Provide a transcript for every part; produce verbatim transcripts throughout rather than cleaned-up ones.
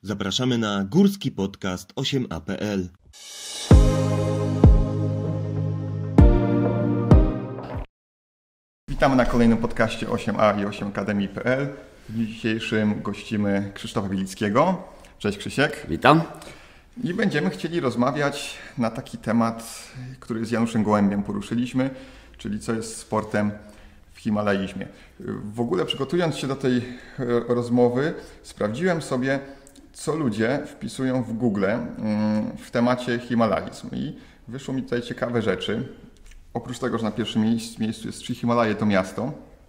Zapraszamy na Górski Podcast osiem a kropka p l. Witamy na kolejnym podcaście osiem a i osiem akademii kropka p l. W dniu dzisiejszym gościmy Krzysztofa Wilickiego. Cześć Krzysiek. Witam. I będziemy chcieli rozmawiać na taki temat, który z Januszem Gołębiem poruszyliśmy, czyli co jest sportem w himalaizmie. W ogóle przygotowując się do tej rozmowy, sprawdziłem sobie, co ludzie wpisują w Google w temacie himalaizm i wyszło mi tutaj ciekawe rzeczy. Oprócz tego, że na pierwszym miejscu jest czy Himalaje to miasto,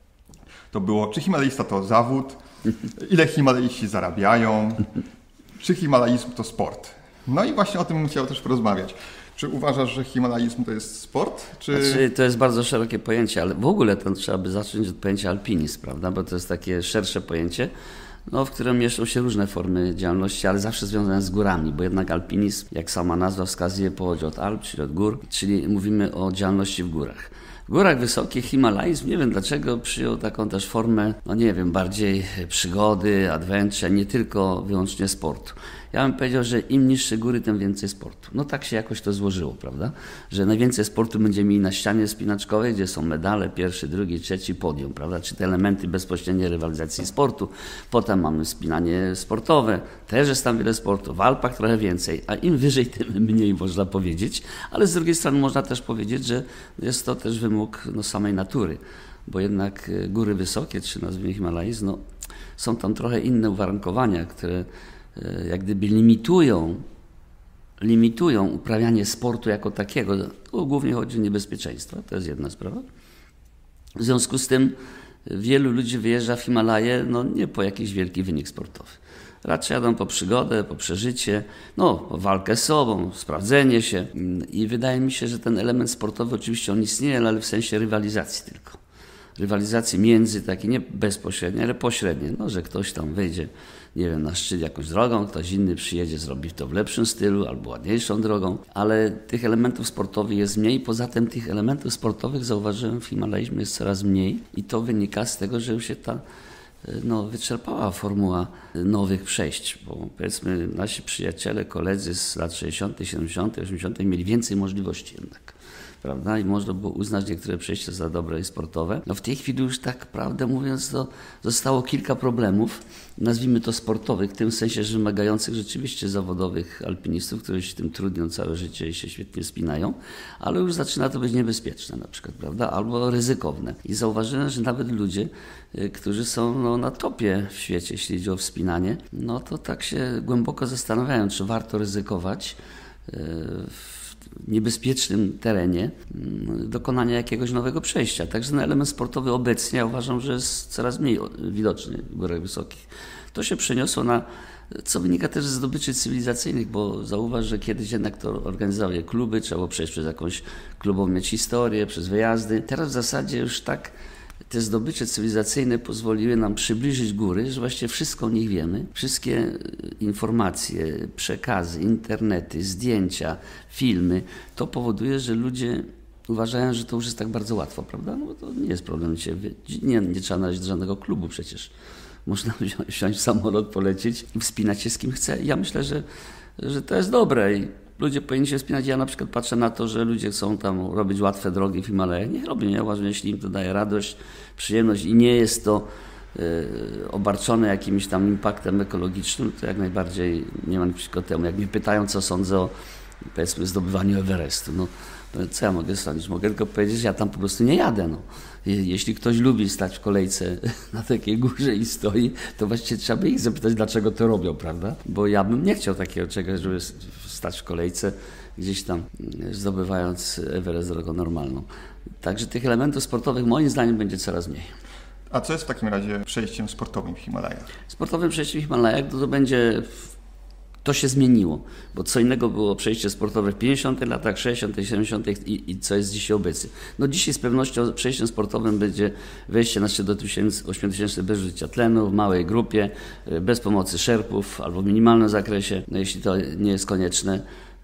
to było czy himalaista to zawód, ile himalaiści zarabiają, czy himalaizm to sport. No i właśnie o tym bym chciał też porozmawiać. Czy uważasz, że himalaizm to jest sport? Czy... Znaczy, to jest bardzo szerokie pojęcie, ale w ogóle to trzeba by zacząć od pojęcia alpinizm, prawda? Bo to jest takie szersze pojęcie, no, w którym mieszczą się różne formy działalności, ale zawsze związane z górami, bo jednak alpinizm, jak sama nazwa wskazuje, pochodzi od Alp, czyli od gór, czyli mówimy o działalności w górach. W górach wysokich himalaizm, nie wiem dlaczego, przyjął taką też formę, no nie wiem, bardziej przygody, adventure, nie tylko wyłącznie sportu. Ja bym powiedział, że im niższe góry, tym więcej sportu. No tak się jakoś to złożyło, prawda? Że najwięcej sportu będziemy mieli na ścianie spinaczkowej, gdzie są medale, pierwszy, drugi, trzeci, podium, prawda? Czy te elementy bezpośredniej rywalizacji sportu. Potem mamy spinanie sportowe, też jest tam wiele sportu, w Alpach trochę więcej, a im wyżej, tym mniej można powiedzieć. Ale z drugiej strony można też powiedzieć, że jest to też wymóg no, samej natury, bo jednak góry wysokie, czy nazwijmy himalaizm, no, są tam trochę inne uwarunkowania, które jak gdyby limitują, limitują uprawianie sportu jako takiego. Tu głównie chodzi o niebezpieczeństwo, to jest jedna sprawa. W związku z tym wielu ludzi wyjeżdża w Himalaje no nie po jakiś wielki wynik sportowy. Raczej jadą po przygodę, po przeżycie, no, po walkę z sobą, sprawdzenie się. I wydaje mi się, że ten element sportowy oczywiście on istnieje, ale w sensie rywalizacji tylko. Rywalizacji między, takie nie bezpośrednie, ale pośrednie. No, że ktoś tam wejdzie, nie wiem, na szczyt jakąś drogą, ktoś inny przyjedzie, zrobi to w lepszym stylu albo ładniejszą drogą, ale tych elementów sportowych jest mniej. Poza tym tych elementów sportowych, zauważyłem, w himalaizmie jest coraz mniej i to wynika z tego, że już się ta no, wyczerpała formuła nowych przejść, bo powiedzmy nasi przyjaciele, koledzy z lat sześćdziesiątych, siedemdziesiątych, osiemdziesiątych mieli więcej możliwości jednak. Prawda? I można było uznać niektóre przejścia za dobre i sportowe. No w tej chwili już tak prawdę mówiąc to zostało kilka problemów, nazwijmy to sportowych, w tym sensie, że wymagających rzeczywiście zawodowych alpinistów, którzy się tym trudnią całe życie i się świetnie spinają, ale już zaczyna to być niebezpieczne na przykład, prawda? Albo ryzykowne. I zauważyłem, że nawet ludzie, którzy są no, na topie w świecie, jeśli chodzi o wspinanie, no to tak się głęboko zastanawiają, czy warto ryzykować w niebezpiecznym terenie dokonania jakiegoś nowego przejścia. Także ten element sportowy obecnie ja uważam, że jest coraz mniej widoczny w górach wysokich. To się przeniosło na, co wynika też ze zdobyczy cywilizacyjnych, bo zauważ, że kiedyś jednak to organizowały kluby, trzeba było przejść przez jakąś klubową mieć historię, przez wyjazdy. Teraz w zasadzie już tak te zdobycze cywilizacyjne pozwoliły nam przybliżyć góry, że właściwie wszystko o nich wiemy. Wszystkie informacje, przekazy, internety, zdjęcia, filmy, to powoduje, że ludzie uważają, że to już jest tak bardzo łatwo, prawda? No bo to nie jest problem. Nie, nie trzeba naleźć do żadnego klubu przecież. Można wsiąść w samolot, polecieć i wspinać się z kim chce. Ja myślę, że, że to jest dobre i ludzie powinni się wspinać. Ja na przykład patrzę na to, że ludzie chcą tam robić łatwe drogi w Himalajach. Niech robią, ja uważam, jeśli im to daje radość, przyjemność i nie jest to y, obarczone jakimś tam impaktem ekologicznym, to jak najbardziej nie mam nic przeciwko temu. Jak mnie pytają, co sądzę o, powiedzmy, zdobywaniu Everestu, no co ja mogę sądzić? Mogę tylko powiedzieć, że ja tam po prostu nie jadę. No. Jeśli ktoś lubi stać w kolejce na takiej górze i stoi, to właściwie trzeba by ich zapytać, dlaczego to robią, prawda? Bo ja bym nie chciał takiego czegoś, żeby stać w kolejce gdzieś tam zdobywając Everest drogą normalną. Także tych elementów sportowych moim zdaniem będzie coraz mniej. A co jest w takim razie przejściem sportowym w Himalajach? Sportowym przejściem w Himalajach to, to będzie... To się zmieniło, bo co innego było przejście sportowe w pięćdziesiątych latach, sześćdziesiątych, siedemdziesiątych i, i co jest dzisiaj obecnie. No dzisiaj z pewnością przejściem sportowym będzie wejście na szczyt do osiem tysięcy bez użycia tlenu, w małej grupie, bez pomocy szerpów albo w minimalnym zakresie, no jeśli to nie jest konieczne.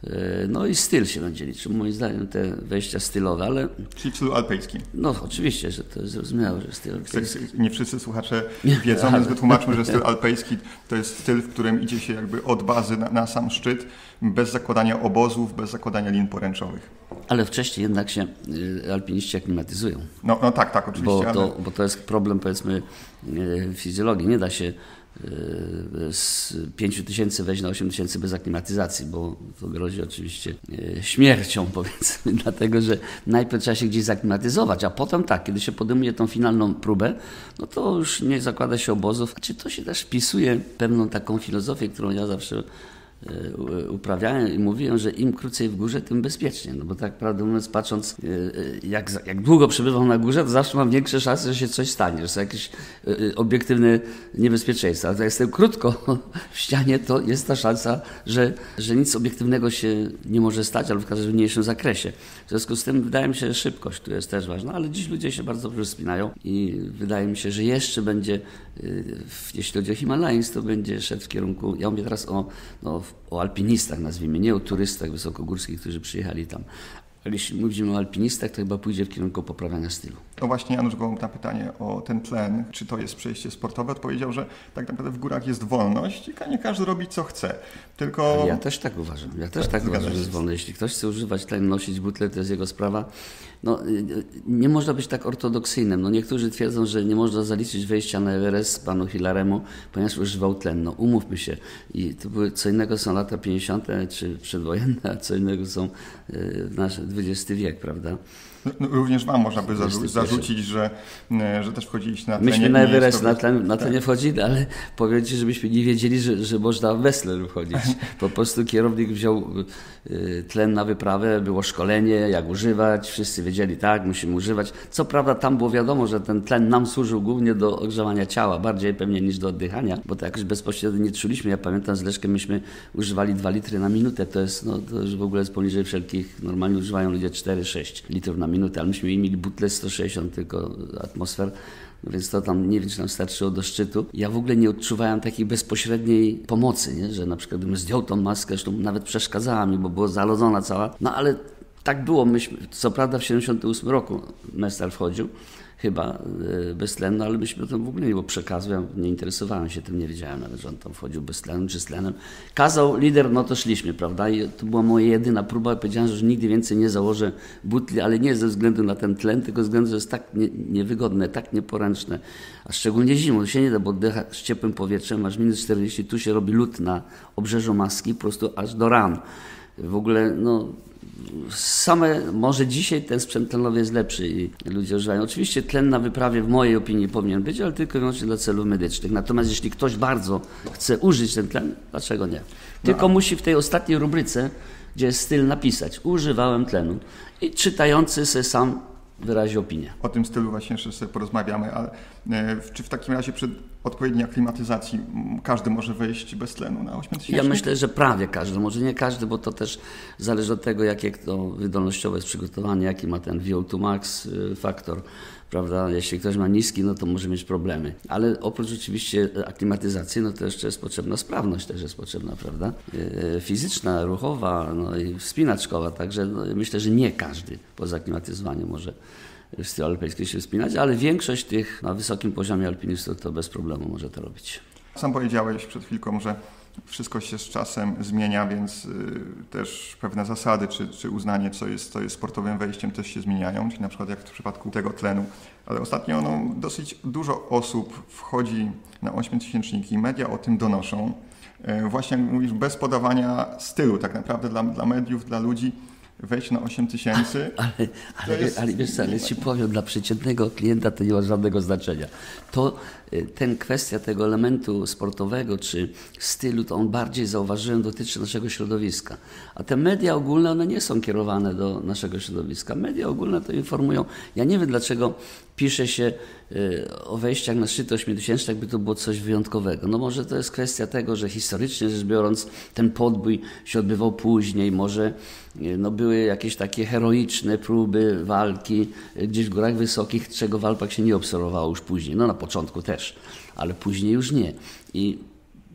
No i styl się będzie liczył, moim zdaniem te wejścia stylowe, ale... Czyli w stylu alpejskim. No oczywiście, że to jest zrozumiałe, że styl alpejski. Nie wszyscy słuchacze wiedzą, ale... więc wytłumaczmy, że styl alpejski to jest styl, w którym idzie się jakby od bazy na, na sam szczyt, bez zakładania obozów, bez zakładania lin poręczowych. Ale wcześniej jednak się alpiniści aklimatyzują. No, no tak, tak, oczywiście. Bo to, ale... bo to jest problem, powiedzmy, fizjologii. Nie da się z pięciu tysięcy wejść na osiem tysięcy bez aklimatyzacji, bo to grozi oczywiście śmiercią, powiedzmy, dlatego, że najpierw trzeba się gdzieś zaklimatyzować, a potem tak, kiedy się podejmuje tą finalną próbę, no to już nie zakłada się obozów. Czy to się też wpisuje pewną taką filozofię, którą ja zawsze uprawiałem i mówiłem, że im krócej w górze, tym bezpiecznie. No bo tak prawdę mówiąc, patrząc jak, jak długo przebywam na górze, to zawsze mam większe szanse, że się coś stanie, że są jakieś obiektywne niebezpieczeństwa. A jak jestem krótko w ścianie, to jest ta szansa, że, że nic obiektywnego się nie może stać, albo w każdym mniejszym zakresie. W związku z tym wydaje mi się, że szybkość, która jest też ważna, ale dziś ludzie się bardzo dobrze wspinają i wydaje mi się, że jeszcze będzie, jeśli chodzi o Himalajzm, to będzie szedł w kierunku, ja mówię teraz o, no, o alpinistach, nazwijmy, nie o turystach wysokogórskich, którzy przyjechali tam. Ale jeśli mówimy o alpinistach, to chyba pójdzie w kierunku poprawiania stylu. No właśnie Janusz Gołąb na pytanie o ten tlen, czy to jest przejście sportowe, odpowiedział, że tak naprawdę w górach jest wolność i nie każdy robi co chce. Tylko... Ale ja też tak uważam. Ja też tak, tak uważam, że jest wolność. Jeśli ktoś chce używać tlenu, nosić butle, to jest jego sprawa. No, nie można być tak ortodoksyjnym. No, niektórzy twierdzą, że nie można zaliczyć wejścia na Everest panu Hillaremu, ponieważ używał tlen. No, umówmy się. I to były, co innego są lata pięćdziesiąte czy przedwojenne, a co innego są w nasz dwudziesty wiek, prawda? No, również wam można by zarzu- zarzucić, że, że też wchodziliście na tlenie. Myśmy na Everest na tlen, na tlen nie wchodzili, ale powiem Ci, żebyśmy nie wiedzieli, że, że można w Wessler wchodzić. Po prostu kierownik wziął tlen na wyprawę, było szkolenie, jak używać, wszyscy wiedzieli, tak, musimy używać. Co prawda tam było wiadomo, że ten tlen nam służył głównie do ogrzewania ciała, bardziej pewnie niż do oddychania, bo to jakoś bezpośrednio nie czuliśmy. Ja pamiętam z Leszkiem, myśmy używali dwa litry na minutę, to jest, no, to już w ogóle jest poniżej wszelkich, normalnie używają ludzie cztery sześć litrów na minutę, ale myśmy mieli butle sto sześćdziesiąt tylko atmosfer, no więc to tam nie wiem, czy nam starczyło do szczytu. Ja w ogóle nie odczuwałem takiej bezpośredniej pomocy, nie? Że na przykład bym zdjął tą maskę, zresztą nawet przeszkadzała mi, bo była zalodzona cała, no ale tak było. Myśmy, co prawda w siedemdziesiątym ósmym roku Mestal wchodził, chyba bez tlenu, no ale myśmy o tym w ogóle nie było przekazu, ja nie interesowałem się tym, nie wiedziałem nawet, że on tam wchodził bez tlenu czy z tlenem. Kazał lider, no to szliśmy, prawda, i to była moja jedyna próba, powiedziałem, że już nigdy więcej nie założę butli, ale nie ze względu na ten tlen, tylko ze względu, że jest tak nie, niewygodne, tak nieporęczne, a szczególnie zimą, się nie da, bo oddychasz ciepłym powietrzem, masz minus czterdzieści, tu się robi lód na obrzeżu maski, po prostu aż do ran. W ogóle, no... Same, może dzisiaj ten sprzęt tlenowy jest lepszy i ludzie używają. Oczywiście tlen na wyprawie w mojej opinii powinien być, ale tylko i wyłącznie dla celów medycznych. Natomiast jeśli ktoś bardzo chce użyć ten tlen, dlaczego nie? Tylko no. musi w tej ostatniej rubryce, gdzie jest styl, napisać: używałem tlenu. I czytający se sam wyrazi opinię. O tym stylu właśnie jeszcze sobie porozmawiamy, ale czy w takim razie przy odpowiedniej aklimatyzacji każdy może wejść bez tlenu na ośmiotysięcznik? Ja myślę, że prawie każdy, może nie każdy, bo to też zależy od tego, jakie to wydolnościowe jest przygotowanie, jaki ma ten V O two max faktor, prawda? Jeśli ktoś ma niski, no to może mieć problemy. Ale oprócz oczywiście aklimatyzacji, no to jeszcze jest potrzebna sprawność, też jest potrzebna, prawda? Fizyczna, ruchowa, no i wspinaczkowa, także no, myślę, że nie każdy po zaklimatyzowaniu może w stylu alpejskim się wspinać, ale większość tych na wysokim poziomie alpinistów to bez problemu może to robić. Sam powiedziałeś przed chwilką, że wszystko się z czasem zmienia, więc y, też pewne zasady, czy, czy uznanie, co jest, co jest sportowym wejściem, też się zmieniają, czyli na przykład jak w przypadku tego tlenu. Ale ostatnio no, dosyć dużo osób wchodzi na ośmiotysięczniki, media o tym donoszą. Y, właśnie jak mówisz, bez podawania stylu tak naprawdę dla, dla mediów, dla ludzi, wejść na osiem tysięcy. Ale, ale, jest... ale wiesz co, ale ci powiem, dla przeciętnego klienta to nie ma żadnego znaczenia. To ten kwestia tego elementu sportowego czy stylu, to on bardziej zauważyłem, dotyczy naszego środowiska. A te media ogólne, one nie są kierowane do naszego środowiska. Media ogólne to informują. Ja nie wiem, dlaczego pisze się o wejściach na szczyty ośmiotysięczne, jakby to było coś wyjątkowego. No może to jest kwestia tego, że historycznie rzecz biorąc ten podbój się odbywał później, może no, były jakieś takie heroiczne próby walki gdzieś w górach wysokich, czego w Alpach się nie obserwowało już później. No na początku też, ale później już nie. I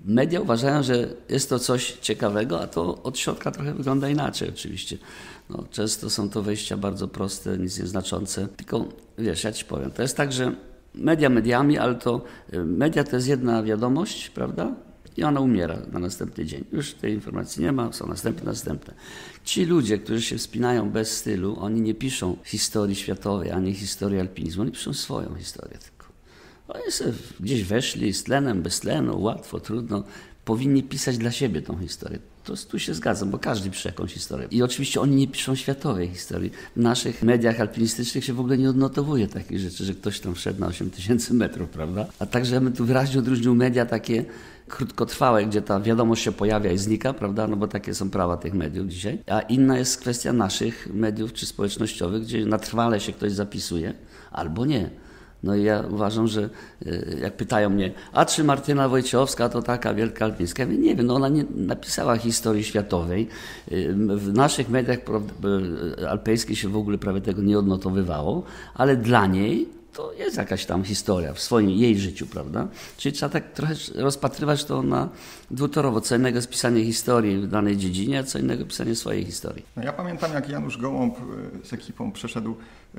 media uważają, że jest to coś ciekawego, a to od środka trochę wygląda inaczej oczywiście. No, często są to wejścia bardzo proste, nic nieznaczące. Tylko wiesz, ja ci powiem, to jest tak, że media mediami, ale to media to jest jedna wiadomość, prawda? I ona umiera na następny dzień. Już tej informacji nie ma, są następne, następne. Ci ludzie, którzy się wspinają bez stylu, oni nie piszą historii światowej, ani historii alpinizmu, oni piszą swoją historię tylko. Oni sobie gdzieś weszli z tlenem, bez tlenu, łatwo, trudno. Powinni pisać dla siebie tą historię. To tu się zgadzam, bo każdy pisze jakąś historię. I oczywiście oni nie piszą światowej historii. W naszych mediach alpinistycznych się w ogóle nie odnotowuje takich rzeczy, że ktoś tam wszedł na osiem tysięcy metrów, prawda? A także ja bym tu wyraźnie odróżnił media takie krótkotrwałe, gdzie ta wiadomość się pojawia i znika, prawda? No bo takie są prawa tych mediów dzisiaj. A inna jest kwestia naszych mediów czy społecznościowych, gdzie na trwale się ktoś zapisuje, albo nie. No i ja uważam, że jak pytają mnie, a czy Martyna Wojciechowska to taka wielka alpinistka? Ja mówię, nie wiem, no ona nie napisała historii światowej. W naszych mediach alpejskich się w ogóle prawie tego nie odnotowywało, ale dla niej to jest jakaś tam historia w swoim, jej życiu, prawda? Czyli trzeba tak trochę rozpatrywać to na dwutorowo. Co innego jest pisanie historii w danej dziedzinie, a co innego pisanie swojej historii. No ja pamiętam, jak Janusz Gołąb z ekipą przeszedł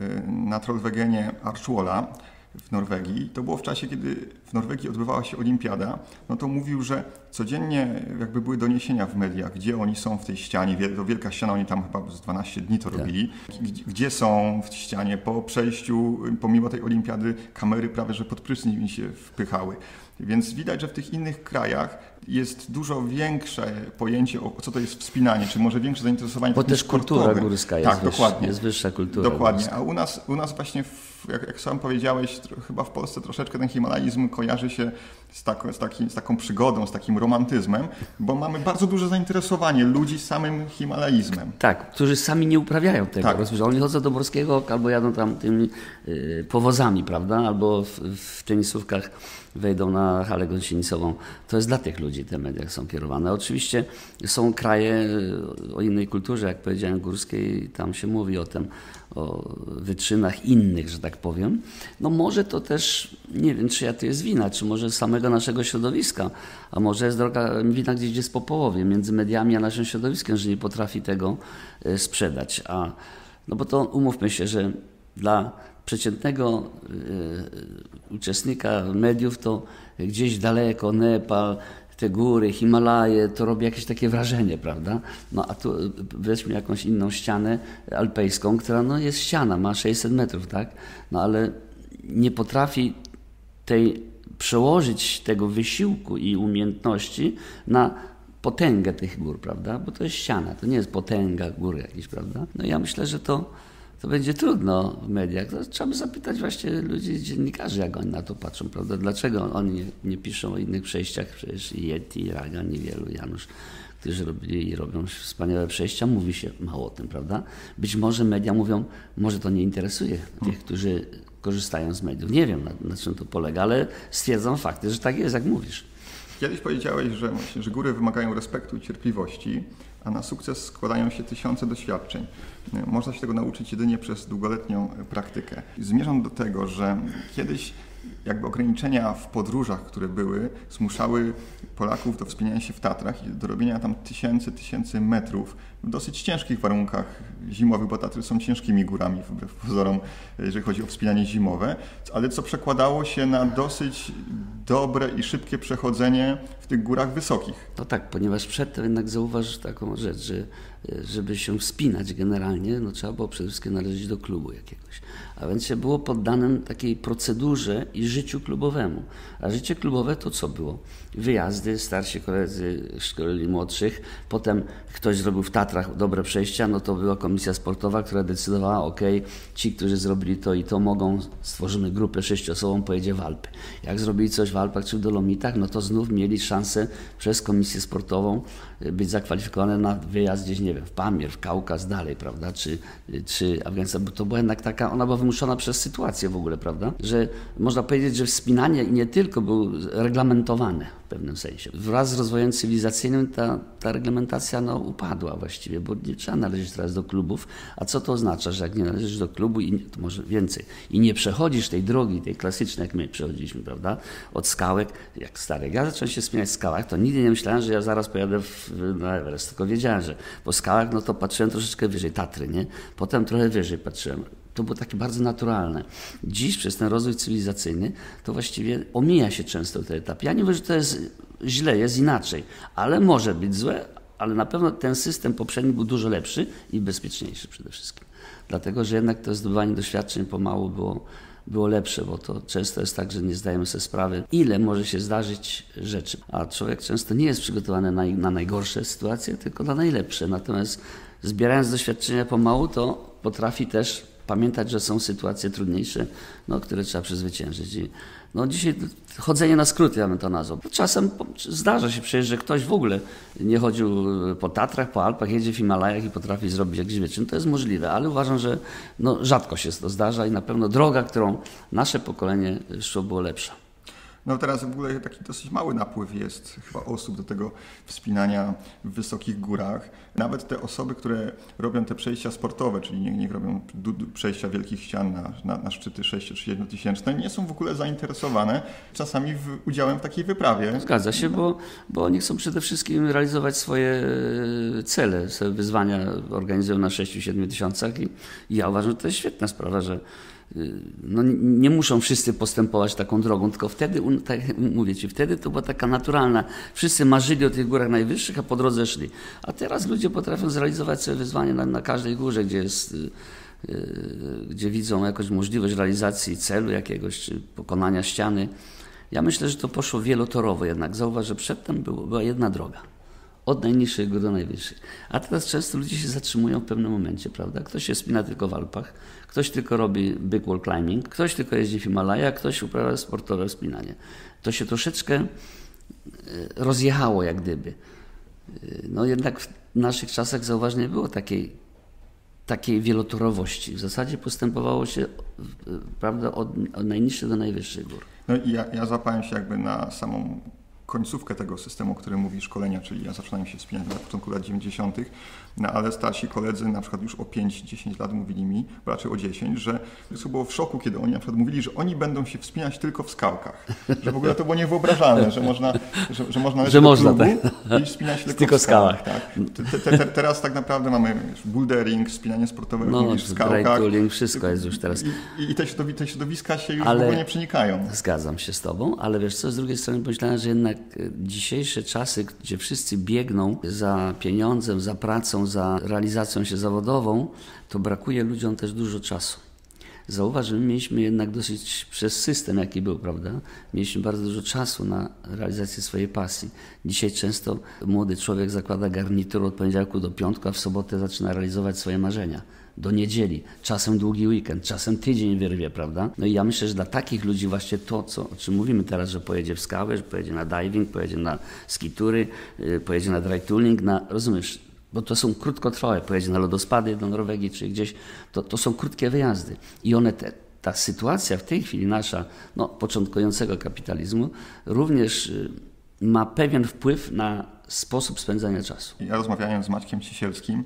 na Trollwegenie Archwalla w Norwegii. To było w czasie, kiedy w Norwegii odbywała się olimpiada. No to mówił, że codziennie jakby były doniesienia w mediach, gdzie oni są w tej ścianie. To wielka ściana, oni tam chyba z dwanaście dni to robili. Gdzie, gdzie są w ścianie po przejściu, pomimo tej olimpiady, kamery prawie, że pod prysznic mi się wpychały. Więc widać, że w tych innych krajach jest dużo większe pojęcie, o co to jest wspinanie, czy może większe zainteresowanie Bo też kultura sportowym. górska jest, tak, wyższa, dokładnie. jest wyższa kultura Dokładnie, górska. a u nas, u nas właśnie, w, jak, jak sam powiedziałeś, chyba w Polsce troszeczkę ten himalaizm kojarzy się z, tak, z, taki, z taką przygodą, z takim romantyzmem, bo mamy bardzo duże zainteresowanie ludzi samym himalaizmem. Tak, którzy sami nie uprawiają tego. Tak. Rozumiesz? Oni chodzą do Morskiego albo jadą tam tymi y, powozami, prawda? Albo w, w tenisówkach wejdą na halę gąsienicową. To jest dla tych ludzi, te media są kierowane. Oczywiście są kraje o innej kulturze, jak powiedziałem, górskiej, tam się mówi o tym, o wyczynach innych, że tak powiem. No może to też, nie wiem, czyja to jest wina, czy może samego naszego środowiska, a może jest droga wina gdzieś jest po połowie, między mediami a naszym środowiskiem, że nie potrafi tego sprzedać. A, no bo to umówmy się, że dla przeciętnego y, uczestnika mediów to gdzieś daleko Nepal, te góry, Himalaje, to robi jakieś takie wrażenie, prawda? No a tu weźmy jakąś inną ścianę alpejską, która no jest ściana, ma sześćset metrów, tak? No ale nie potrafi tej przełożyć tego wysiłku i umiejętności na potęgę tych gór, prawda? Bo to jest ściana, to nie jest potęga góry jakiejś, prawda? No ja myślę, że to To będzie trudno w mediach. To trzeba by zapytać właśnie ludzi, dziennikarzy, jak oni na to patrzą, prawda? Dlaczego oni nie, nie piszą o innych przejściach? Przecież i Yeti, i Ragan, i wielu, Janusz, którzy robili i robią wspaniałe przejścia, mówi się mało o tym, prawda? Być może media mówią, może to nie interesuje tych, którzy korzystają z mediów. Nie wiem, na, na czym to polega, ale stwierdzam fakty, że tak jest, jak mówisz. Kiedyś powiedziałeś, że, właśnie, że góry wymagają respektu i cierpliwości, a na sukces składają się tysiące doświadczeń. Można się tego nauczyć jedynie przez długoletnią praktykę. Zmierzam do tego, że kiedyś jakby ograniczenia w podróżach, które były, zmuszały Polaków do wspinania się w Tatrach i do robienia tam tysięcy, tysięcy metrów w dosyć ciężkich warunkach zimowych, bo Tatry są ciężkimi górami wbrew pozorom, jeżeli chodzi o wspinanie zimowe, ale co przekładało się na dosyć dobre i szybkie przechodzenie w tych górach wysokich. No tak, ponieważ przedtem jednak zauważysz taką rzecz, że żeby się wspinać generalnie, no trzeba było przede wszystkim należeć do klubu jakiegoś. A więc się było poddanym takiej procedurze i życiu klubowemu. A życie klubowe to co było? Wyjazdy, starsi koledzy szkolili młodszych, potem ktoś zrobił w Tatrach dobre przejścia, no to była komisja sportowa, która decydowała, ok, ci, którzy zrobili to i to mogą, stworzymy grupę sześcioosobową, pojedzie w Alpy. Jak zrobili coś w Alpach czy w Dolomitach, no to znów mieli szansę przez komisję sportową być zakwalifikowane na wyjazd gdzieś, nie wiem, wiem, w Pamir, w Kaukaz dalej, prawda, czy, czy Afganistan, bo to była jednak taka, ona była wymuszona przez sytuację w ogóle, prawda, że można powiedzieć, że wspinanie i nie tylko było reglamentowane w pewnym sensie. Wraz z rozwojem cywilizacyjnym ta, ta reglamentacja no, upadła właściwie, bo nie trzeba należeć teraz do klubów, a co to oznacza, że jak nie należysz do klubu i to może więcej, i nie przechodzisz tej drogi, tej klasycznej, jak my przechodziliśmy, prawda, od skałek, jak Starek. Ja zacząłem się wspinać w skałach, to nigdy nie myślałem, że ja zaraz pojadę w, na Everest, tylko wiedziałem, że po skałach, no to patrzyłem troszeczkę wyżej, Tatry, nie? Potem trochę wyżej patrzyłem. To było takie bardzo naturalne. Dziś przez ten rozwój cywilizacyjny to właściwie omija się często ten etap. Ja nie mówię, że to jest źle, jest inaczej, ale może być złe, ale na pewno ten system poprzedni był dużo lepszy i bezpieczniejszy przede wszystkim. Dlatego, że jednak to zdobywanie doświadczeń pomału było, było lepsze, bo to często jest tak, że nie zdajemy sobie sprawy, ile może się zdarzyć rzeczy. A człowiek często nie jest przygotowany na, na najgorsze sytuacje, tylko na najlepsze. Natomiast zbierając doświadczenia pomału, to potrafi też pamiętać, że są sytuacje trudniejsze, no, które trzeba przezwyciężyć. I no, dzisiaj chodzenie na skróty, ja bym to nazwał. Czasem zdarza się przecież, że ktoś w ogóle nie chodził po Tatrach, po Alpach, jedzie w Himalajach i potrafi zrobić jakiś wyczyn. To jest możliwe, ale uważam, że no, rzadko się to zdarza i na pewno droga, którą nasze pokolenie szło, było lepsza. No teraz w ogóle taki dosyć mały napływ jest chyba osób do tego wspinania w wysokich górach. Nawet te osoby, które robią te przejścia sportowe, czyli niech, niech robią du, du, przejścia wielkich ścian na, na, na szczyty sześć czy siedem tysięczne, nie są w ogóle zainteresowane czasami w, udziałem w takiej wyprawie. Zgadza się, bo, bo oni chcą przede wszystkim realizować swoje cele, swoje wyzwania organizują na sześciu siedmiu tysiącach i, i ja uważam, że to jest świetna sprawa, że no nie muszą wszyscy postępować taką drogą, tylko wtedy, tak mówię Ci, wtedy to była taka naturalna, wszyscy marzyli o tych górach najwyższych, a po drodze szli. A teraz ludzie potrafią zrealizować sobie wyzwanie na, na każdej górze, gdzie jest, yy, gdzie widzą jakąś możliwość realizacji celu jakiegoś, czy pokonania ściany. Ja myślę, że to poszło wielotorowo jednak. Zauważ, że przedtem było, była jedna droga. Od najniższych gór do najwyższych. A teraz często ludzie się zatrzymują w pewnym momencie, prawda? Ktoś się spina tylko w Alpach, ktoś tylko robi big wall climbing, ktoś tylko jeździ w Himalajach, ktoś uprawia sportowe wspinanie. To się troszeczkę rozjechało jak gdyby. No jednak w naszych czasach zauważnie nie było takiej, takiej wielotorowości. W zasadzie postępowało się, prawda, od, od najniższych do najwyższych gór. No i ja, ja złapałem się jakby na samą końcówkę tego systemu, o którym mówi szkolenia, czyli ja zaczynałem się wspinać na początku lat dziewięćdziesiątych, no ale starsi koledzy na przykład już o pięć dziesięć lat mówili mi, raczej o dziesięć, że to było w szoku, kiedy oni na przykład mówili, że oni będą się wspinać tylko w skałkach. Że w ogóle to było niewyobrażalne, że można, że, że można, że można klubu tak. i wspinać tylko, tylko w skałach. skałach. Tak. Te, te, te, teraz tak naprawdę mamy bouldering, wspinanie sportowe no, również w skałkach. Tooling, wszystko jest już teraz. I, i te, środowi, te środowiska się już ale w ogóle nie przenikają. Zgadzam się z Tobą, ale wiesz co, z drugiej strony pomyślałem, że jednak dzisiejsze czasy, gdzie wszyscy biegną za pieniądzem, za pracą, za realizacją się zawodową, to brakuje ludziom też dużo czasu. Zauważ, że my mieliśmy jednak dosyć, przez system jaki był, prawda, mieliśmy bardzo dużo czasu na realizację swojej pasji. Dzisiaj często młody człowiek zakłada garnitur od poniedziałku do piątku, a w sobotę zaczyna realizować swoje marzenia. Do niedzieli, czasem długi weekend, czasem tydzień wyrwie, prawda? No i ja myślę, że dla takich ludzi właśnie to, co, o czym mówimy teraz, że pojedzie w skałę, że pojedzie na diving, pojedzie na skitury, yy, pojedzie na dry tooling, na, rozumiesz, bo to są krótkotrwałe, pojedzie na lodospady do Norwegii czy gdzieś, to, to są krótkie wyjazdy i one, te, ta sytuacja w tej chwili nasza, no, początkującego kapitalizmu, również yy, ma pewien wpływ na sposób spędzania czasu. Ja rozmawiałem z Maćkiem Ciesielskim.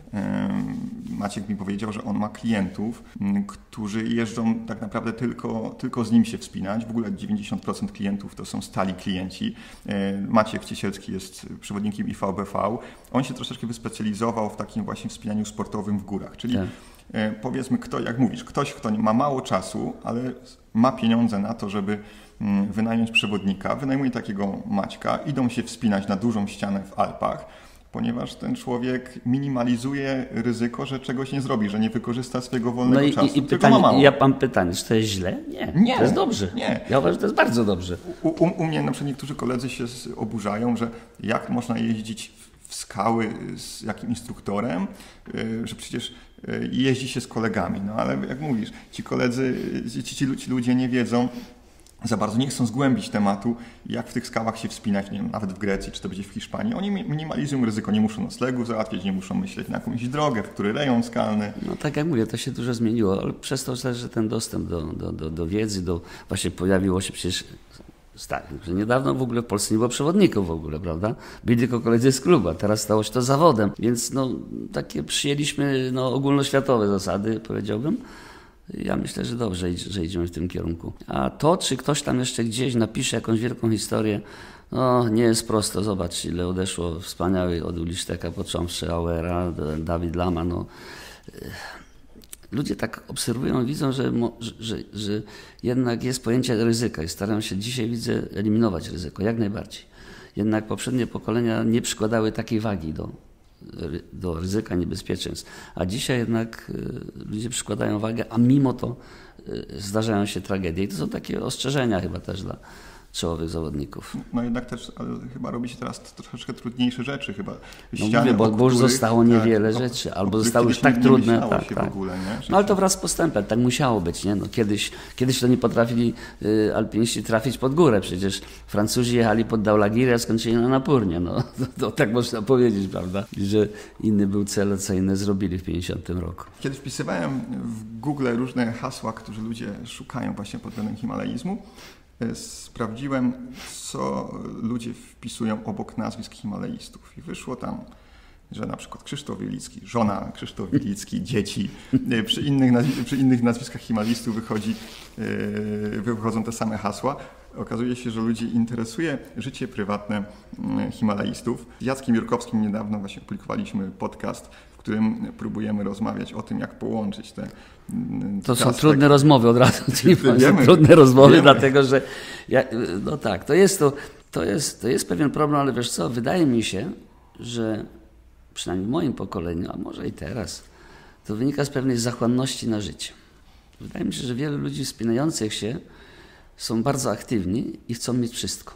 Maciek mi powiedział, że on ma klientów, którzy jeżdżą tak naprawdę tylko, tylko z nim się wspinać. W ogóle dziewięćdziesiąt procent klientów to są stali klienci. Maciek Ciesielski jest przewodnikiem I V B V. On się troszeczkę wyspecjalizował w takim właśnie wspinaniu sportowym w górach. Czyli tak. Powiedzmy, kto, jak mówisz, ktoś, kto ma mało czasu, ale ma pieniądze na to, żeby wynająć przewodnika, wynajmuje takiego Maćka, idą się wspinać na dużą ścianę w Alpach, ponieważ ten człowiek minimalizuje ryzyko, że czegoś nie zrobi, że nie wykorzysta swojego wolnego no i, czasu. I, i pytanie, ma ja mam pytanie, czy to jest źle? Nie, nie to jest dobrze. Nie. Ja uważam, że to jest bardzo dobrze. U, u, u mnie na przykład niektórzy koledzy się oburzają, że jak można jeździć w skały z jakim instruktorem, że przecież jeździ się z kolegami. No ale jak mówisz, ci koledzy, ci, ci, ci ludzie nie wiedzą, za bardzo nie chcą zgłębić tematu, jak w tych skałach się wspinać, nie wiem, nawet w Grecji, czy to będzie w Hiszpanii. Oni minimalizują ryzyko, nie muszą noclegu załatwiać, nie muszą myśleć na jakąś drogę, w który rejon skalny. No tak jak mówię, to się dużo zmieniło, ale przez to też, że ten dostęp do, do, do, do wiedzy, do, właśnie pojawiło się przecież tak, że niedawno w ogóle w Polsce nie było przewodników w ogóle, prawda? Byli tylko koledzy z klubu, a teraz stało się to zawodem, więc no takie przyjęliśmy no, ogólnoświatowe zasady, powiedziałbym. Ja myślę, że dobrze, że idziemy w tym kierunku. A to, czy ktoś tam jeszcze gdzieś napisze jakąś wielką historię, no nie jest prosto. Zobacz, ile odeszło wspaniałych od Uliszteka, począwszy Auera, Dawid Lama. No. Ludzie tak obserwują, widzą, że, że, że, że jednak jest pojęcie ryzyka i starają się dzisiaj, widzę, eliminować ryzyko, jak najbardziej. Jednak poprzednie pokolenia nie przykładały takiej wagi do do ryzyka, niebezpieczeństw. A dzisiaj jednak ludzie przykładają wagę, a mimo to zdarzają się tragedie. I to są takie ostrzeżenia chyba też dla czołowych zawodników. No jednak też ale chyba robi się teraz troszeczkę trudniejsze rzeczy chyba. Ściany, no mówię, bo, bo już zostało niewiele tak, rzeczy, o, albo zostały już tak trudne. Tak, tak. Ogóle, no ale to wraz z postępem, tak musiało być. Nie? No, kiedyś, kiedyś to nie potrafili y, alpiniści trafić pod górę. Przecież Francuzi jechali pod Daulagirę, a skończyli na Napurnie. No, to, to tak można powiedzieć, prawda? Że inny był cel, co inne zrobili w pięćdziesiątym roku. Kiedy wpisywałem w Google różne hasła, które ludzie szukają właśnie pod względem himalaizmu, sprawdziłem, co ludzie wpisują obok nazwisk himalaistów i wyszło tam, że na przykład Krzysztof Wielicki, żona Krzysztof Wielicki, dzieci. Przy innych, nazw- przy innych nazwiskach himalaistów wychodzi, yy, wychodzą te same hasła. Okazuje się, że ludzi interesuje życie prywatne himalaistów. Z Jackiem Jurkowskim niedawno właśnie publikowaliśmy podcast, w którym próbujemy rozmawiać o tym, jak połączyć te... To są trudne tak... rozmowy od razu. Wiemy, trudne rozmowy, wiemy. Dlatego że... Ja, no tak, to jest, to, to, jest, to jest pewien problem, ale wiesz co, wydaje mi się, że przynajmniej w moim pokoleniu, a może i teraz, to wynika z pewnej zachłanności na życie. Wydaje mi się, że wielu ludzi wspinających się są bardzo aktywni i chcą mieć wszystko.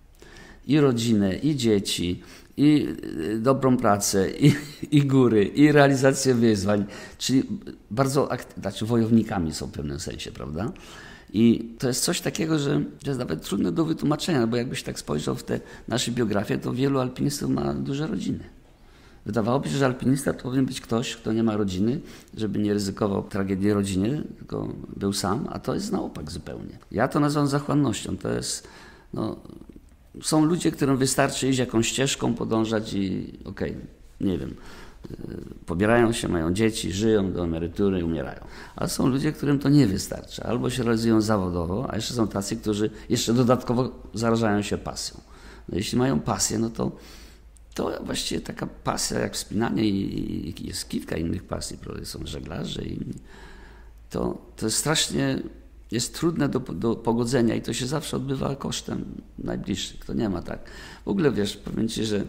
I rodzinę, i dzieci, i dobrą pracę, i, i góry, i realizację wyzwań. Czyli bardzo akty- znaczy wojownikami są w pewnym sensie, prawda? I to jest coś takiego, że jest nawet trudne do wytłumaczenia, bo jakbyś tak spojrzał w te nasze biografie, to wielu alpinistów ma duże rodziny. Wydawałoby się, że alpinista to powinien być ktoś, kto nie ma rodziny, żeby nie ryzykował tragedii rodzinie, tylko był sam, a to jest na opak zupełnie. Ja to nazywam zachłannością. To jest, no, są ludzie, którym wystarczy iść jakąś ścieżką, podążać i okej, okay, nie wiem, pobierają się, mają dzieci, żyją do emerytury i umierają. Ale są ludzie, którym to nie wystarczy. Albo się realizują zawodowo, a jeszcze są tacy, którzy jeszcze dodatkowo zarażają się pasją. No, jeśli mają pasję, no to to właściwie taka pasja jak wspinanie i, i jest kilka innych pasji, są żeglarze i inni. To, to jest strasznie, jest trudne do, do pogodzenia i to się zawsze odbywa kosztem najbliższych. To nie ma tak. W ogóle wiesz, powiem Ci, że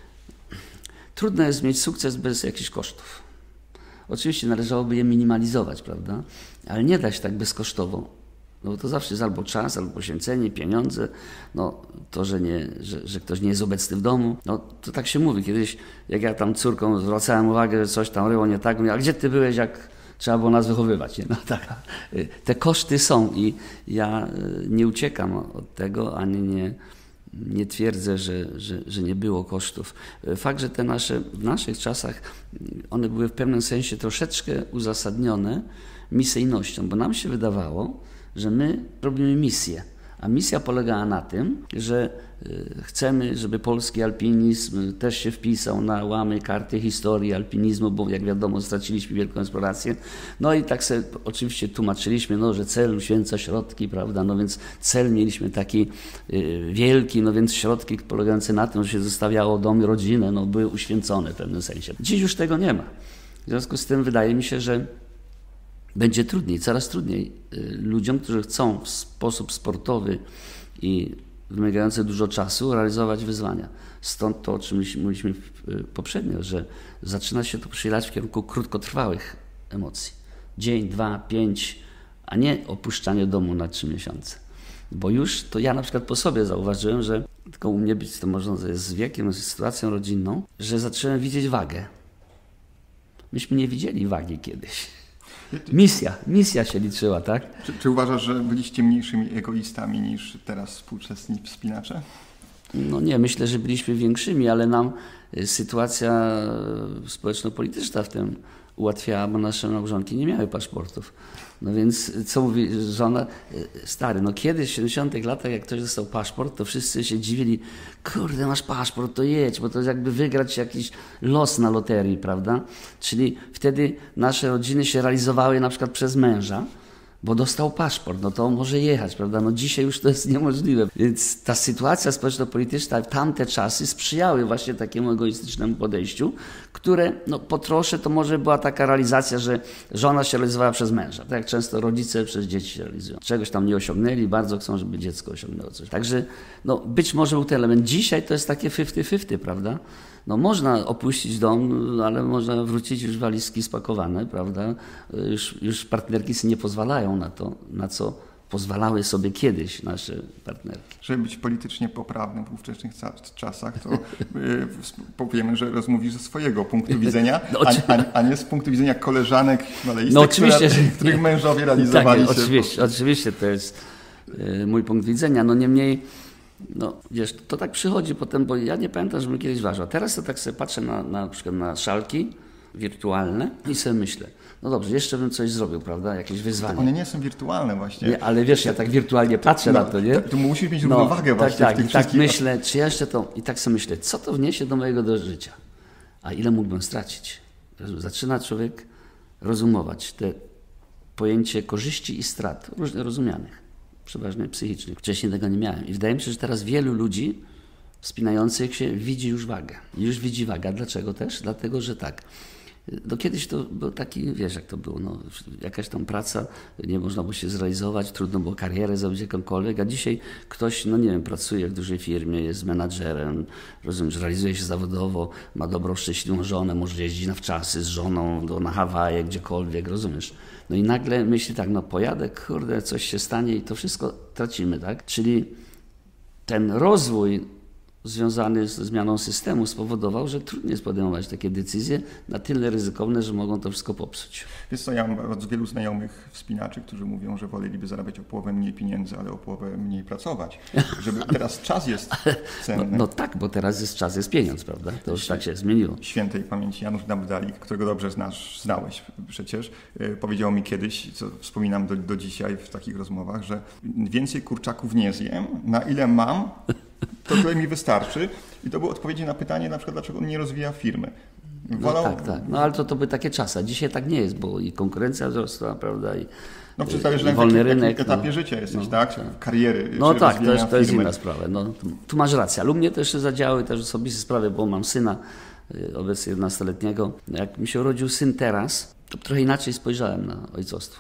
trudno jest mieć sukces bez jakichś kosztów. Oczywiście należałoby je minimalizować, prawda? Ale nie da się tak bezkosztowo. No bo to zawsze jest albo czas, albo poświęcenie, pieniądze, no to, że, nie, że, że ktoś nie jest obecny w domu, no to tak się mówi. Kiedyś, jak ja tam córką zwracałem uwagę, że coś tam ryło nie tak, mówię, a gdzie ty byłeś, jak trzeba było nas wychowywać? Nie? No tak, te koszty są i ja nie uciekam od tego, ani nie, nie twierdzę, że, że, że nie było kosztów. Fakt, że te nasze, w naszych czasach, one były w pewnym sensie troszeczkę uzasadnione misyjnością, bo nam się wydawało, że my robimy misję, a misja polegała na tym, że chcemy, żeby polski alpinizm też się wpisał na łamy karty historii alpinizmu, bo jak wiadomo straciliśmy wielką eksplorację. No i tak sobie oczywiście tłumaczyliśmy, no, że cel uświęca środki, prawda, no więc cel mieliśmy taki wielki, no więc środki polegające na tym, że się zostawiało dom i rodzinę, no były uświęcone w pewnym sensie. Dziś już tego nie ma. W związku z tym wydaje mi się, że będzie trudniej, coraz trudniej ludziom, którzy chcą w sposób sportowy i wymagający dużo czasu realizować wyzwania. Stąd to, o czym mówiliśmy poprzednio, że zaczyna się to przyjechać w kierunku krótkotrwałych emocji. Dzień, dwa, pięć, a nie opuszczanie domu na trzy miesiące. Bo już to ja na przykład po sobie zauważyłem, że tylko u mnie być to można jest z wiekiem, z sytuacją rodzinną, że zacząłem widzieć wagę. Myśmy nie widzieli wagi kiedyś. Misja, misja się liczyła, tak? Czy, czy uważasz, że byliście mniejszymi egoistami niż teraz współczesni wspinacze? No nie, myślę, że byliśmy większymi, ale nam sytuacja społeczno-polityczna w tym ułatwiała, bo nasze małżonki nie miały paszportów. No więc co mówi żona? Stary, no kiedyś w siedemdziesiątych latach, jak ktoś dostał paszport, to wszyscy się dziwili, kurde, masz paszport, to jedź, bo to jest jakby wygrać jakiś los na loterii, prawda? Czyli wtedy nasze rodziny się realizowały na przykład przez męża, bo dostał paszport, no to może jechać, prawda? No dzisiaj już to jest niemożliwe. Więc ta sytuacja społeczno-polityczna w tamte czasy sprzyjały właśnie takiemu egoistycznemu podejściu, które no po trosze to może była taka realizacja, że żona się realizowała przez męża. Tak jak często rodzice przez dzieci się realizują. Czegoś tam nie osiągnęli, bardzo chcą, żeby dziecko osiągnęło coś. Także no być może był ten element. Dzisiaj to jest takie fifty fifty, prawda? No można opuścić dom, ale można wrócić już walizki spakowane, prawda? Już, już partnerki sobie nie pozwalają na to, na co pozwalały sobie kiedyś nasze partnerki. Żeby być politycznie poprawnym w ówczesnych czasach, to yy, powiemy, że rozmówisz ze swojego punktu widzenia, no, a, a, a nie z punktu widzenia koleżanek maleistek, no, oczywiście, która, że... których mężowie realizowali tak, się. Oczywiście, oczywiście to jest yy, mój punkt widzenia. No niemniej no wiesz, to tak przychodzi potem, bo ja nie pamiętam, żebym kiedyś ważył. Teraz to tak sobie patrzę na, na, na przykład na szalki wirtualne i sobie myślę, no dobrze, jeszcze bym coś zrobił, prawda, jakieś wyzwanie. One nie są wirtualne właśnie. Nie, ale wiesz, ja tak wirtualnie patrzę no, na to, nie? Tu musisz mieć równowagę no, właśnie tak, w tych tak, tak wszystkich... myślę, czy ja jeszcze to, i tak sobie myślę, co to wniesie do mojego do życia, a ile mógłbym stracić. Zaczyna człowiek rozumować te pojęcie korzyści i strat, różnie rozumianych. Przeważnie psychicznych. Wcześniej tego nie miałem. I wydaje mi się, że teraz wielu ludzi wspinających się widzi już wagę. Już widzi wagę. A dlaczego też? Dlatego, że tak. No kiedyś to był taki, wiesz jak to było, no, jakaś tam praca, nie można było się zrealizować, trudno było karierę zrobić jakąkolwiek, a dzisiaj ktoś, no nie wiem, pracuje w dużej firmie, jest menadżerem, rozumiesz, realizuje się zawodowo, ma dobrą, szczęśliwą żonę, może jeździć na wczasy z żoną do, na Hawaje, gdziekolwiek, rozumiesz. No i nagle myśli tak, no pojadę, kurde, coś się stanie i to wszystko tracimy, tak? Czyli ten rozwój związany ze zmianą systemu spowodował, że trudniej jest podejmować takie decyzje na tyle ryzykowne, że mogą to wszystko popsuć. Wiesz co, ja mam od wielu znajomych wspinaczy, którzy mówią, że woleliby zarabiać o połowę mniej pieniędzy, ale o połowę mniej pracować. Żeby teraz czas jest cenny. No, no tak, bo teraz jest czas, jest pieniądz, prawda? To już tak się zmieniło. Świętej pamięci Janusz Nabdalik, którego dobrze znasz, znałeś przecież, powiedział mi kiedyś, co wspominam do, do dzisiaj w takich rozmowach, że więcej kurczaków nie zjem, na ile mam, to tyle mi wystarczy. I to było odpowiedzi na pytanie, na przykład, dlaczego on nie rozwija firmy. Wolał... No tak, tak. No ale to, to by takie czasy. A dzisiaj tak nie jest, bo i konkurencja wzrosła, prawda, i, no przedstawiasz, że i wolny w jakim rynek. etapie no, życia jesteś, no, tak? tak? Kariery. No tak, to jest, to jest firmy. inna sprawa. No, tu, tu masz rację. Ale u mnie to jeszcze zadziałały też osobiste sprawy, bo mam syna, obecnie jedenastoletniego. Jak mi się urodził syn teraz, to trochę inaczej spojrzałem na ojcostwo.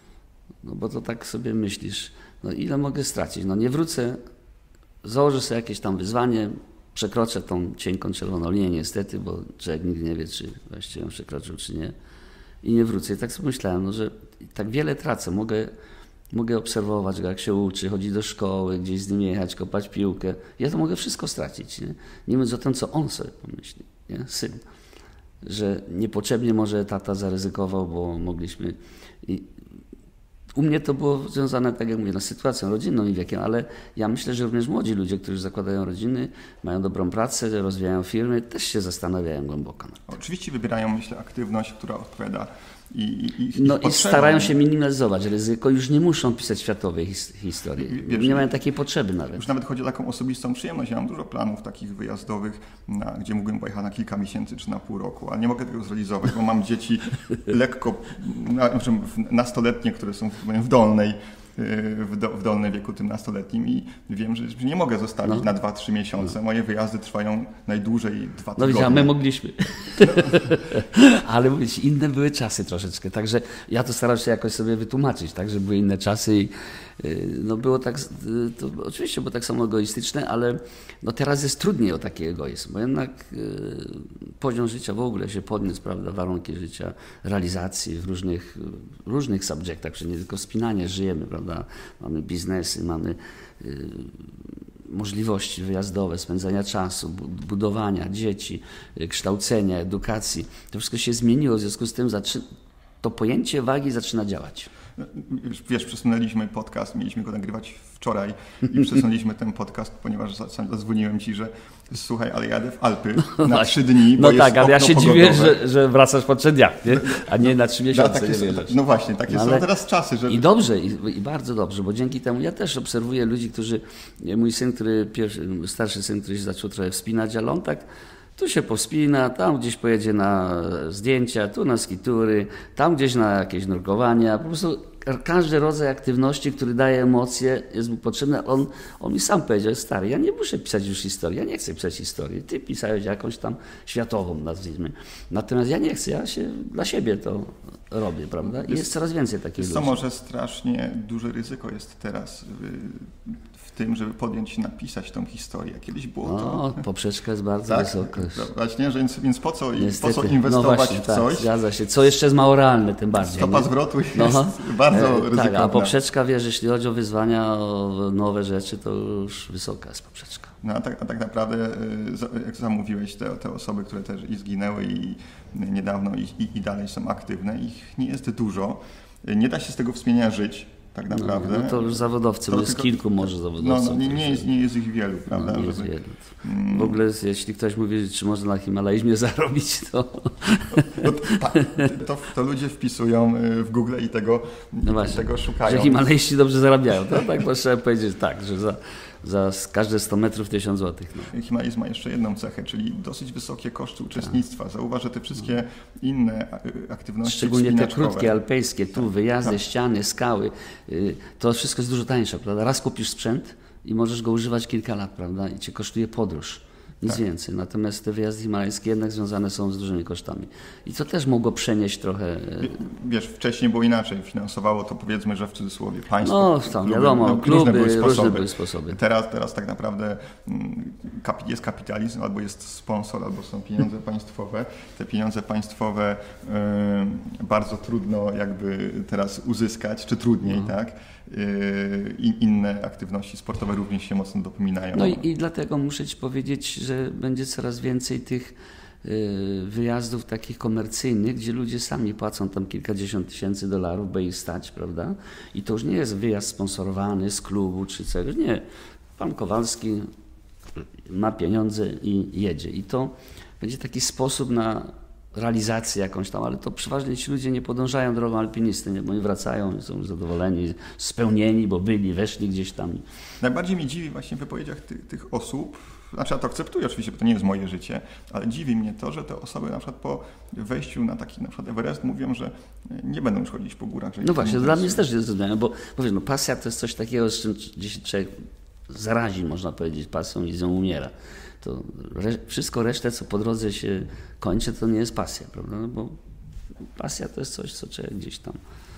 No bo to tak sobie myślisz, no ile mogę stracić? No nie wrócę, założę sobie jakieś tam wyzwanie, przekroczę tą cienką czerwoną linię niestety, bo człowiek nigdy nie wie, czy właściwie ją przekroczył, czy nie. I nie wrócę. I tak sobie myślałem, no, że tak wiele tracę. Mogę, mogę obserwować go, jak się uczy, chodzić do szkoły, gdzieś z nim jechać, kopać piłkę. Ja to mogę wszystko stracić. Nie, nie mówiąc o tym, co on sobie pomyśli, nie? Syn. Że niepotrzebnie może tata zaryzykował, bo mogliśmy... I u mnie to było związane, tak jak mówię, no, z sytuacją rodzinną i wiekiem, ale ja myślę, że również młodzi ludzie, którzy zakładają rodziny, mają dobrą pracę, rozwijają firmy, też się zastanawiają głęboko nad tym. Oczywiście wybierają, myślę, aktywność, która odpowiada i, i, i No i starają się minimalizować ryzyko, już nie muszą pisać światowej his historii. Wiesz, nie mają takiej potrzeby nawet. Już nawet chodzi o taką osobistą przyjemność. Ja mam dużo planów takich wyjazdowych, na, gdzie mógłbym pojechać na kilka miesięcy czy na pół roku, ale nie mogę tego zrealizować, bo mam dzieci lekko na, nastoletnie, które są w dolnej W, do, w dolnym wieku, tym nastoletnim i wiem, że nie mogę zostawić no. na dwa trzy miesiące. No. Moje wyjazdy trwają najdłużej dwa tygodnie. No widziałem, my mogliśmy. Ale mówić, inne były czasy troszeczkę, także ja to staram się jakoś sobie wytłumaczyć, tak, że były inne czasy i no było tak, to oczywiście było tak samo egoistyczne, ale no teraz jest trudniej o taki egoizm, bo jednak y, poziom życia w ogóle się podniósł, prawda, warunki życia, realizacji w różnych, różnych subjektach, przecież nie tylko wspinanie, żyjemy, prawda, mamy biznesy, mamy y, możliwości wyjazdowe, spędzania czasu, budowania dzieci, kształcenia, edukacji. To wszystko się zmieniło, w związku z tym zaczy... to pojęcie wagi zaczyna działać. Wiesz, przesunęliśmy podcast, mieliśmy go nagrywać wczoraj i przesunęliśmy ten podcast, ponieważ zadzwoniłem Ci, że słuchaj, ale jadę w Alpy no na trzy dni, bo No jest tak, ale ja się pogodowe. dziwię, że, że wracasz po trzech dniach, nie? A nie na trzy miesiące. No, takie są, no właśnie, takie no, są teraz czasy. Że... I dobrze, i, i bardzo dobrze, bo dzięki temu ja też obserwuję ludzi, którzy, mój syn, który pierwszy, starszy syn, który się zaczął trochę wspinać, ale on tak tu się powspina, tam gdzieś pojedzie na zdjęcia, tu na skitury, tam gdzieś na jakieś nurkowania. Po prostu każdy rodzaj aktywności, który daje emocje, jest mu potrzebny. On, on mi sam powiedział, stary, ja nie muszę pisać już historii, ja nie chcę pisać historii. Ty pisałeś jakąś tam światową, nazwijmy. Natomiast ja nie chcę, ja się dla siebie to robię, prawda? I jest, jest coraz więcej takich ludzi. Co może strasznie duże ryzyko jest teraz w tym, żeby podjąć się napisać tą historię. Kiedyś było to... No, poprzeczka jest bardzo tak? wysoka. Właśnie, więc, więc po, co, Niestety, po co inwestować no właśnie, w coś? Tak, zgadza się. Co jeszcze jest mało realne, tym bardziej. Stopa nie? zwrotu jest no, bardzo e, ryzykowna. Tak, a poprzeczka, wiesz, jeśli chodzi o wyzwania, o nowe rzeczy, to już wysoka jest poprzeczka. No a tak, a tak naprawdę, jak zamówiłeś te, te osoby, które też i zginęły i niedawno i, i, i dalej są aktywne, ich nie jest dużo. Nie da się z tego wspomnienia żyć. Tak naprawdę. No, no to już zawodowcy, to jest tylko, kilku może zawodowców. No, no nie, nie, jest, nie jest ich wielu, prawda? No, nie jest żeby... wielu. W ogóle jeśli ktoś mówi, czy można na Himalajzmie zarobić, to... No, to, to, to ludzie wpisują w Google i tego, no właśnie, tego szukają. Że Himalajści dobrze zarabiają, to tak trzeba powiedzieć tak, że za, za każde sto metrów tysiąc złotych. No. Himalajzm ma jeszcze jedną cechę, czyli dosyć wysokie koszty uczestnictwa. Zauważ, że te wszystkie inne aktywności szczególnie te krótkie, alpejskie, tu wyjazdy, tak. ściany, skały, to wszystko jest dużo tańsze, prawda? Raz kupisz sprzęt i możesz go używać kilka lat, prawda? I cię kosztuje podróż. Nic tak. więcej. Natomiast te wyjazdy himalajskie jednak związane są z dużymi kosztami. I to też mogło przenieść trochę... Wiesz, wcześniej było inaczej. Finansowało to, powiedzmy, że w cudzysłowie państwo. No, tam kluby, wiadomo, no, kluby, różne były sposoby. Różne były sposoby. Teraz, teraz tak naprawdę jest kapitalizm, albo jest sponsor, albo są pieniądze państwowe. Te pieniądze państwowe y, bardzo trudno jakby teraz uzyskać, czy trudniej, no. tak? I inne aktywności sportowe również się mocno dopominają. No i, i dlatego muszę Ci powiedzieć, że będzie coraz więcej tych y, wyjazdów takich komercyjnych, gdzie ludzie sami płacą tam kilkadziesiąt tysięcy dolarów, by ich stać, prawda? I to już nie jest wyjazd sponsorowany z klubu czy czegoś. Nie. Pan Kowalski ma pieniądze i jedzie. I to będzie taki sposób na realizację jakąś tam, ale to przeważnie ci ludzie nie podążają drogą alpinisty, nie? Bo oni wracają i są zadowoleni, spełnieni, bo byli, weszli gdzieś tam. Najbardziej mnie dziwi właśnie w wypowiedziach tych, tych osób, znaczy ja to akceptuję oczywiście, bo to nie jest moje życie, ale dziwi mnie to, że te osoby na przykład po wejściu na taki na przykład Everest mówią, że nie będą już chodzić po górach. Że no właśnie, dla mnie też jest zmiana, bo mówię, no pasja to jest coś takiego, z czym gdzieś człowiek zarazi, można powiedzieć, pasją i z nią umiera. To re, wszystko resztę, co po drodze się kończy, to nie jest pasja, prawda? No bo pasja to jest coś, co człowiek gdzieś tam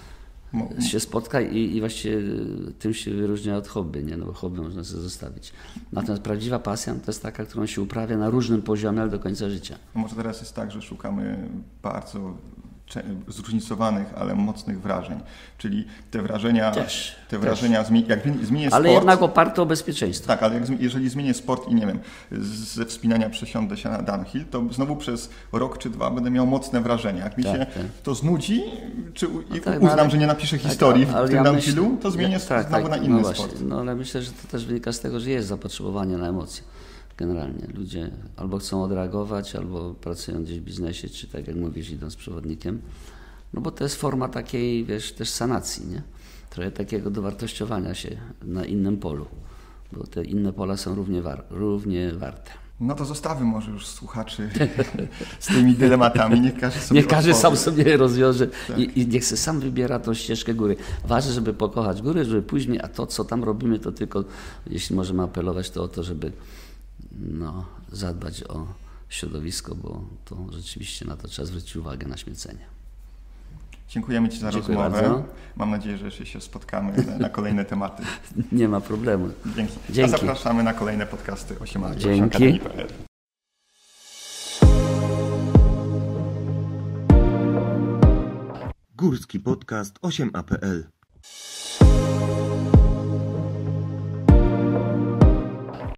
się spotka i, i właściwie tym się wyróżnia od hobby, nie? No bo hobby można sobie zostawić. Natomiast prawdziwa pasja to jest taka, którą się uprawia na różnym poziomie, ale do końca życia. No może teraz jest tak, że szukamy bardzo zróżnicowanych, ale mocnych wrażeń. Czyli te wrażenia, też, te wrażenia też. jak zmienię sport... Ale jednak oparte o bezpieczeństwo. Tak, ale jak, jeżeli zmienię sport i nie wiem, ze wspinania przesiądę się na downhill, to znowu przez rok czy dwa będę miał mocne wrażenia. Jak mi tak, się tak. to znudzi, czy no tak, uznam, ale, że nie napiszę tak, historii w tym ja downhillu, myśl, to zmienię tak, znowu tak, na inny no sport. Właśnie, no ale myślę, że to też wynika z tego, że jest zapotrzebowanie na emocje. Generalnie ludzie albo chcą odreagować, albo pracują gdzieś w biznesie, czy tak jak mówisz, idą z przewodnikiem. No bo to jest forma takiej, wiesz, też sanacji, nie? Trochę takiego dowartościowania się na innym polu, bo te inne pola są równie, war- równie warte. No to zostawmy może już słuchaczy z tymi dylematami. Niech każdy sobie Niech każdy odpowie. sam sobie rozwiąże tak. i, i niech sobie sam wybiera tą ścieżkę góry. Ważne, żeby pokochać góry, żeby później, a to, co tam robimy, to tylko, jeśli możemy apelować, to o to, żeby no, zadbać o środowisko, bo to rzeczywiście na to trzeba zwrócić uwagę, na śmiecenie. Dziękujemy Ci za Dziękuję rozmowę. Bardzo. Mam nadzieję, że jeszcze się spotkamy na, na kolejne tematy. Nie ma problemu. Dzięki. Dzięki. A zapraszamy na kolejne podcasty osiem a Dzięki. Górski podcast osiem a kropka p l